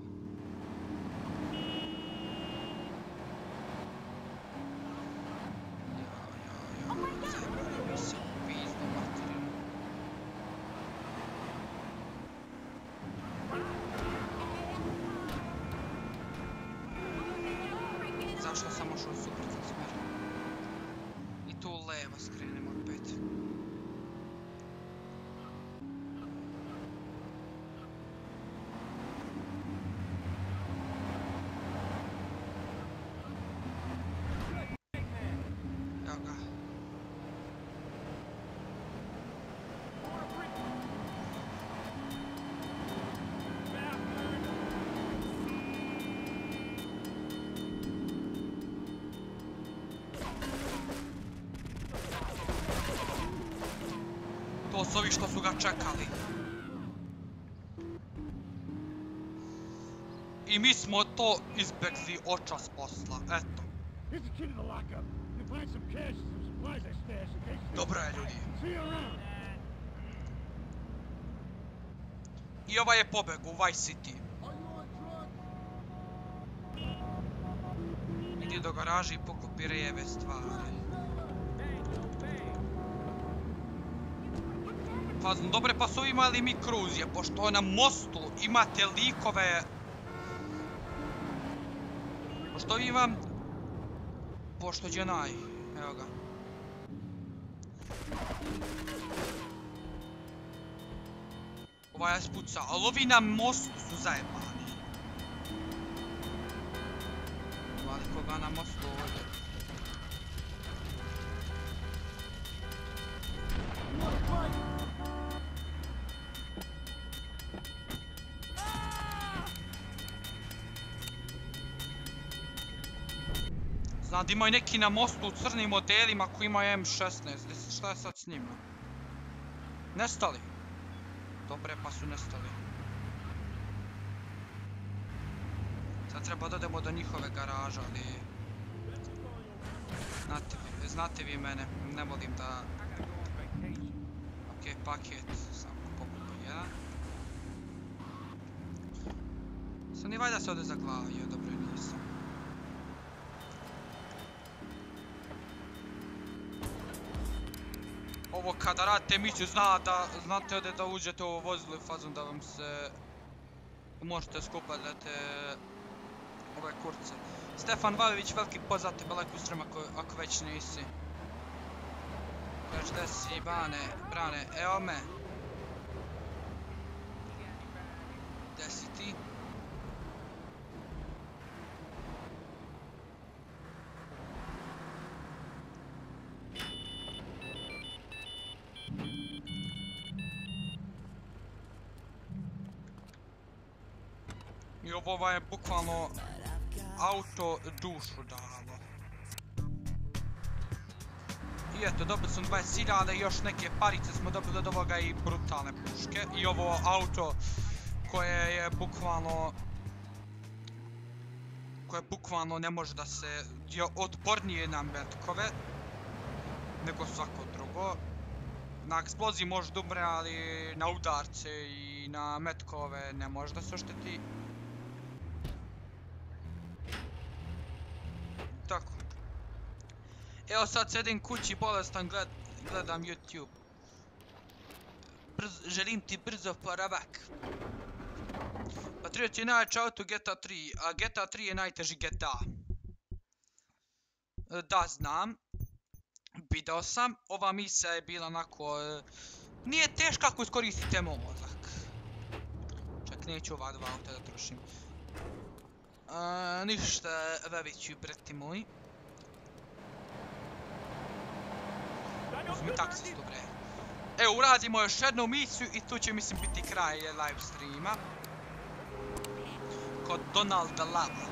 Ja, ja, ja. Zajebali mi se u pizdu materinu. pošao u suprotan smjer. I tu levo skrenemo opet. Evo ga. To su ovi što su ga čekali. I mi smo to izbjegli očas posla, eto. Here's the key to the lockup. You'll find some cash and some supplies I stashed in case you Dobro je, ljudi. see you around. I ovaj je pobeg u Vice City. Idi do garaži i pokupi rejeve stvari. Fazno, dobre, pa su imali mi kruzije, pošto na mostu imate likove... Pošto imam... Pošto je naj... Evo ga. Ovaj je spucao, ali ovi na mostu su zajebani. Vali koga na mostu ovdje. Znam da imaju neki na mostu u crnim modelima koji imaju M šesnaest. Šta je sad s njima? Nestali? Dobre, pa su nestali. Sad treba da odemo do njihove garaža, ali... Znate vi, znate vi mene, ne volim da... Ok, paket, samo pokupo jedan. Sam ni valjda se ovdje zaglavio, dobro nisam. Ovo kada radite misiju, zna da, znate ovdje da uđete u ovo vozilo i fazom da vam se... Možete skupljati ove kurce. Stefan Vajević, veliki pozdrav tebe, like u stream ako, ako već nisi. Kaži gdje si, Bane, Brane, evo me. Gdje si ti? I ovo je bukvalno auto dušu dalo. I eto, dobili smo dvadeset hiljada i još neke parice smo dobili od ovoga i brutalne puške. I ovo auto koje je bukvalno... koje bukvalno ne može da se... je otpornije na metkove nego svako drugo. Na eksploziji može da umre, ali na udarce i na metkove ne može da se ošteti. Tako. Evo sad sedim kući bolestan, gled, gledam YouTube. Brz, želim ti brzo poravak. Patriot je najjače auto G T A tri, a G T A tri je najteži G T A. Da, znam. Video sam, ova misija je bila onako... Nije teška ako iskoristite mozak. Čak neću ova dva auta da trošim. Uh, ništa, Vaviću, brati moji. Uzmi taksistu, bre. Evo, uradimo još jednu misiju i tu će, mislim, biti kraj live streama. Kod Donalda Lava.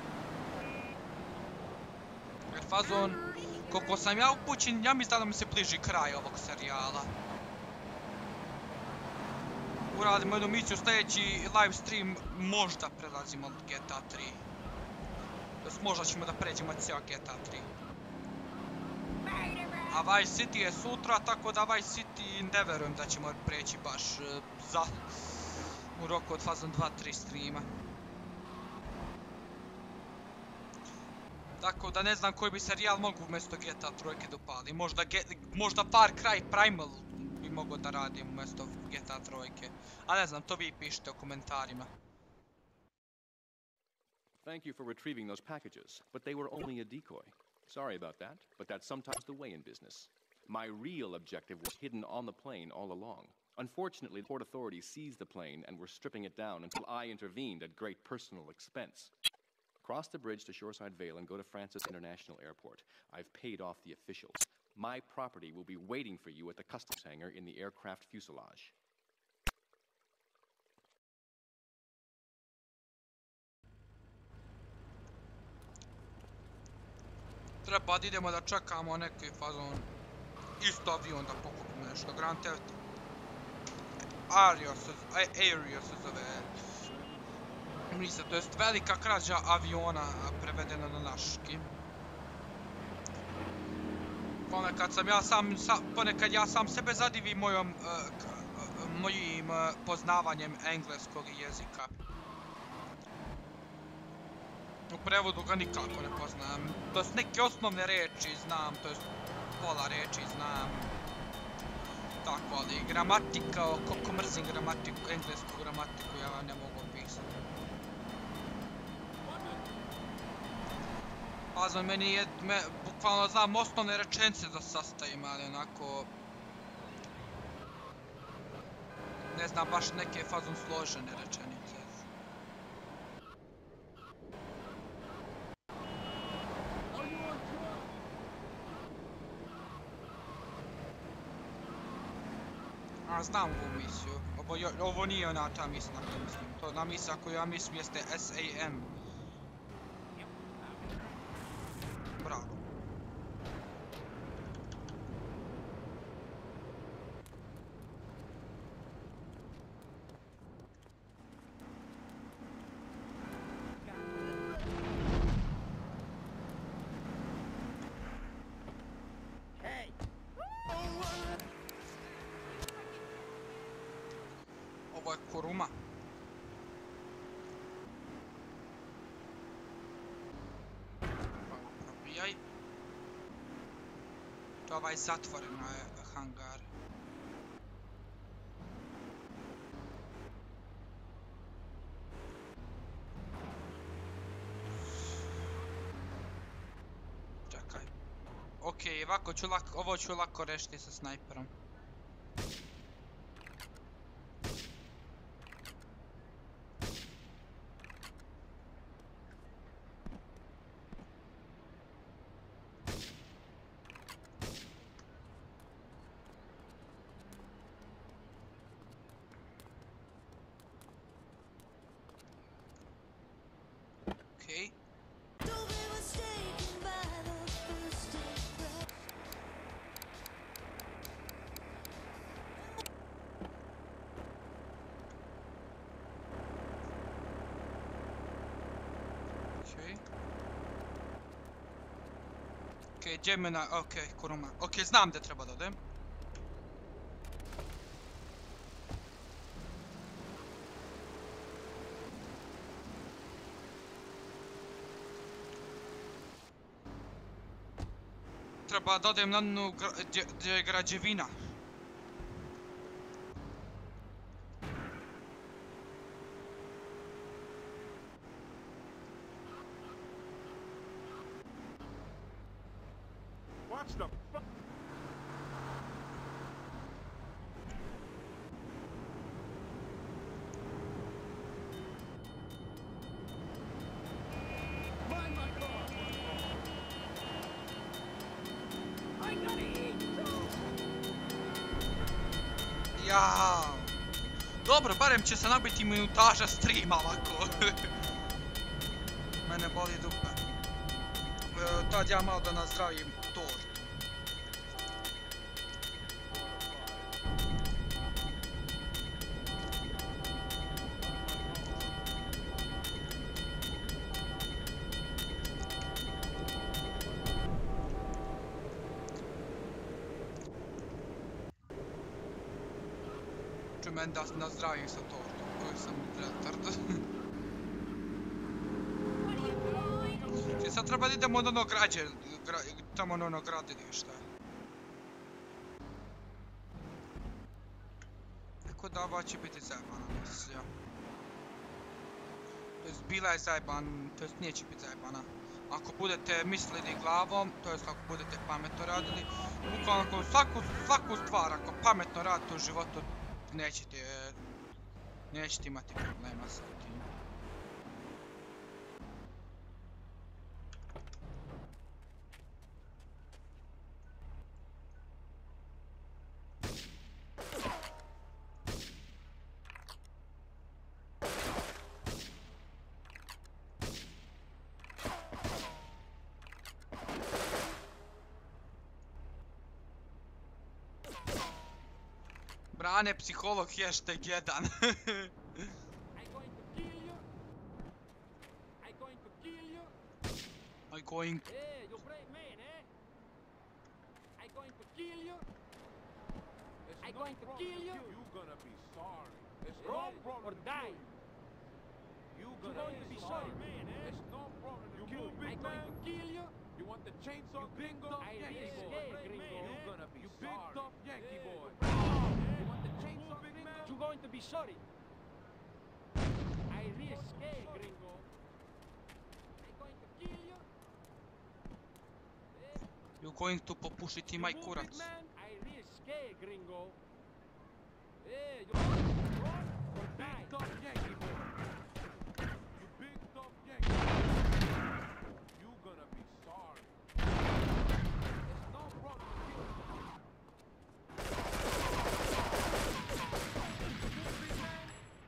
Jer fazon, koliko sam ja upućen, ja mislim da mi se bliži kraj ovog serijala. Uradimo jednu misiju, sljedeći live stream možda prelazimo od G T A tri. Možda ćemo da pređemo cijel G T A tri. A Vice City je sutra, tako da Vice City ne verujem da ćemo preći baš uh, za... u roku od fazom dva tri streama. Tako da ne znam koji bi serijal mogu umjesto G T A tri da upali. Možda, možda Far Cry Primal bi mogo da radim umjesto G T A tri. A ne znam, to vi pišite u komentarima. Thank you for retrieving those packages, but they were only a decoy. Sorry about that, but that's sometimes the way in business. My real objective was hidden on the plane all along. Unfortunately, the port authorities seized the plane and were stripping it down until I intervened at great personal expense. Cross the bridge to Shoreside Vale and go to Francis International Airport. I've paid off the officials. My property will be waiting for you at the customs hangar in the aircraft fuselage. Treba da idemo da čekamo neki fazon. Isto avion da pokupimo nešto. Grand Theft Ario se, Ario se zove. Mislim, to jest velika krađa aviona prevedena na naški. Ponekad sam ja sam, sa, ponekad ja sam sebe zadivim mojom, uh, k, uh, mojim uh, poznavanjem engleskog jezika. U prevodu ga nikako ne poznam. To jest neke osnovne reči znam, to jest pola reči znam. Tako, ali gramatika, koliko mrzim gramatiku, englesku gramatiku, ja vam ne mogu opisati. Pazno, meni je, me, bukvalno znam osnovne rečenice da sastavim, ali onako... Ne znam baš neke fazon složene rečenice. A znam ovu misiju. Ovo, ovo nije ona ta misija na koju mislim. To na misija koju ja mislim jeste S A M. Bravo. Ovo je Kuruma. Probijaj. To je ovaj zatvoren hangar. Čekaj. Okej, ovako ću lako, ovo ću lako rešiti sa snajperom. Okej. Okej. Okej, idziemy na... Okej, Kuruma. Okej, znam gdje treba da odem. Treba da odem na jednu gdje je građevina. Watch the fuck. Find my car! I gotta eat! Jao. Dobro, barem će se nabiti minutaža streama ovako. Mene boli dupe. E, tad ja malo da nazdravim tortu. Ću meni da nazdravim sa tortom koju sam retard. I sad treba da idemo od ono građe, gra, tamo na ono gradilište. Tako da ova će biti zajebana misija. To jest bila je zajeban, to jest neće biti zajebana. ako budete mislili glavom, to jest ako budete pametno radili, bukvalno svaku, svaku stvar, ako pametno radite u životu, nećete, nećete imati problema sa tim. Brane psiholog hashtag jedan. I'm going to kill you. I'm going to kill you. I going. Hey, you brave man, eh? I'm going to kill you. I'm going to kill you. You're gonna be sorry. There's Hey, no problem or to die. kill you. You're You're gonna going to be sorry, man, eh? There's no problem to You kill move, big I'm man. going to kill you. You want the chainsaw gringo? I Yankee really boy. scared, gringo, You're eh? gonna be You sorry. big tough Yankee Hey, boy. you You want the chainsaw big gringo? man. You're going to be sorry. I really scared, gringo. I'm going to kill you. Hey, You going to popušiti maj you move, kurac. big man. I really scared, gringo. Hey, you run or die. Big tough Yankee boy. You big tough Yankee boy. You're gonna be sorry. There's no problem to kill you. Big man.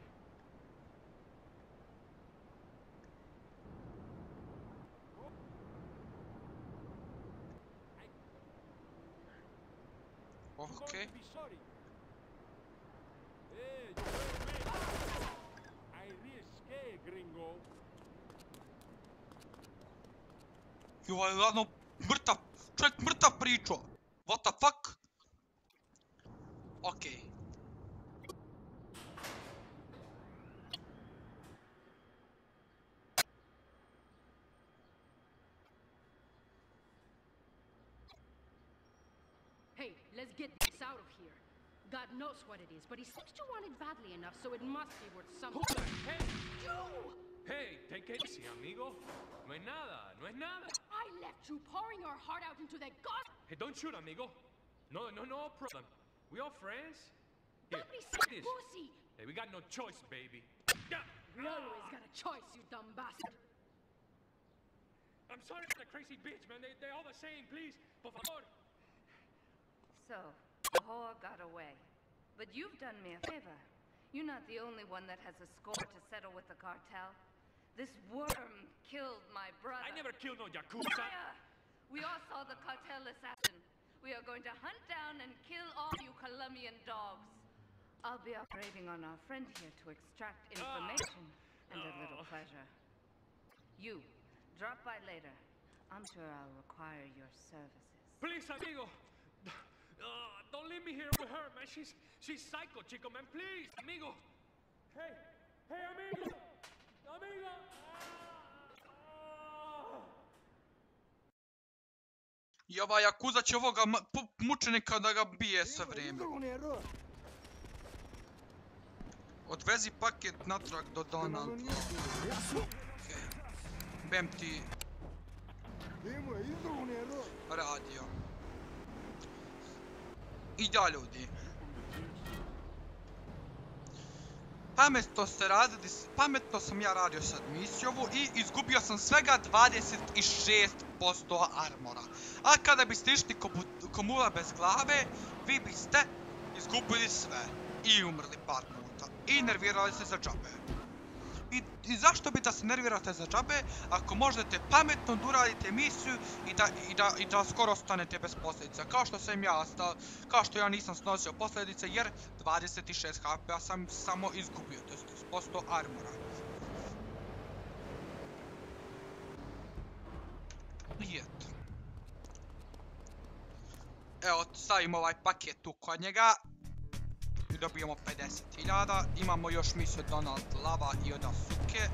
You're Ok. going to be sorry. Hey, you brave man. I really scared, gringo. I ovaj ladno mrtav, čovjek mrtav pričao. What the fuck? Okej. Hey, let's get this out of here. God knows what it is, but he seems to want it badly enough, so it must be worth something. Hey, You! hey, take it easy, amigo. No es nada, no es nada. I left you pouring your heart out into that god. Hey, don't shoot, amigo. No, no, no problem. We all friends. Here, Don't be take such this. pussy. Hey, we got no choice, baby. Yeah. You always got a choice, you dumb bastard. I'm sorry for the crazy bitch, man. They, they're all the same. Please, por favor. So, the whore got away. But you've done me a favor. You're not the only one that has a score to settle with the cartel. This worm killed my brother. I never killed no Yakuza. Liar! We all saw the cartel assassin. We are going to hunt down and kill all you Colombian dogs. I'll be operating on our friend here to extract information and a little pleasure. You, drop by later. I'm sure I'll require your services. Please, amigo. Uh, don't leave me here with her, man. She's she's psycho, chico, man. Please, amigo. Hey, hey, amigo. Amigo. I ova Yakuza će ovoga m- pu- mučenika da ga bije sve vrijeme. Odvezi paket natrag do Donald. Okej. Bem ti radio. I da, ljudi. Pametno ste radili, s- pametno sam ja radio sad misiju ovu i izgubio sam svega dvadeset šest posto armora. A kada biste išli ko, bu- ko mula bez glave, vi biste izgubili sve i umrli par puta i nervirali se za džabe. I, I zašto bi da se nervirate za džabe ako možete pametno da uradite misiju i da, i da, i da skoro ostanete bez posljedica, kao što sam ja stao, kao što ja nisam snosio posljedice jer dvadeset šest H P-a sam samo izgubio, to jest posto armora. I eto. Evo, stavimo ovaj paket tu kod njega. I dobijemo pedeset hiljada. Imamo još misiju od Donald Lava i od Asuke.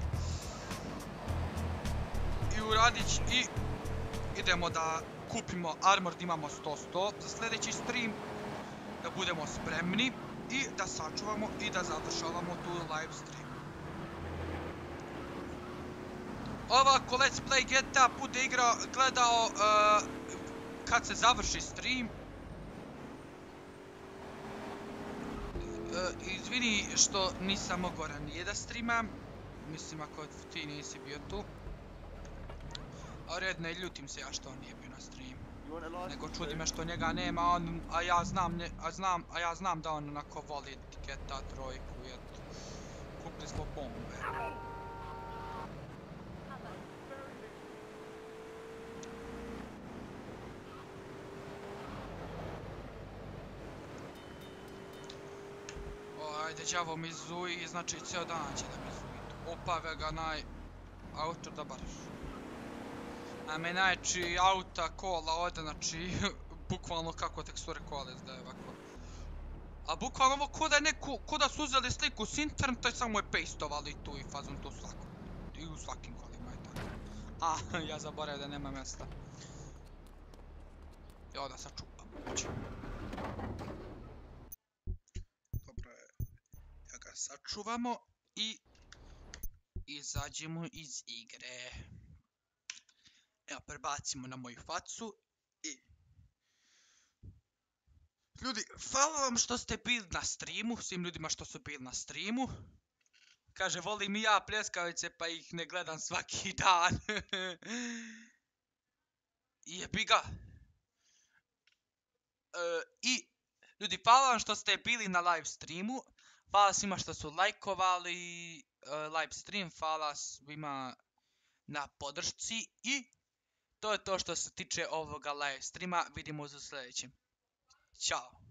I uradit ću i idemo da kupimo armor da imamo sto sto za sljedeći stream. Da budemo spremni i da sačuvamo i da završavamo tu live stream. ovako Let's Play G T A bude igrao, gledao uh, kad se završi stream. Uh, izvini što nisam mogao ranije da streamam. Mislim ako ti nisi bio tu. A red, ne ljutim se ja što on nije bio na stream. Nego čudi me što njega nema, on, a ja znam, ne, a znam, a ja znam da on onako voli G T A trojku i eto. Kupili smo bombe. O, ajde, đavo mi zuji, znači cijel dan će da mi zuji. Opa, vega, naj... auto dobar. Najme najči auta, kola ovdje, znači, bukvalno kako teksture kola izdaje ovako. A bukvalno ovo ko da je neku, ko da su uzeli sliku s interneta i samo je pastovali tu i fazom to svako. I u svakim kolima je tako. A, ja zaboravim da nema mjesta. I ovdje sačuvam. Dobro je. Ja ga sačuvamo i izađemo iz igre. Evo, prebacimo na moju facu i... Ljudi, hvala vam što ste bili na streamu, svim ljudima što su bili na streamu. Kaže, volim i ja pljeskavice pa ih ne gledam svaki dan. I jebi ga. E, I, ljudi, hvala vam što ste bili na live streamu. Hvala svima što su lajkovali uh, live stream, hvala svima na podršci i to je to što se tiče ovoga live streama. Vidimo se u sljedećem. Ćao.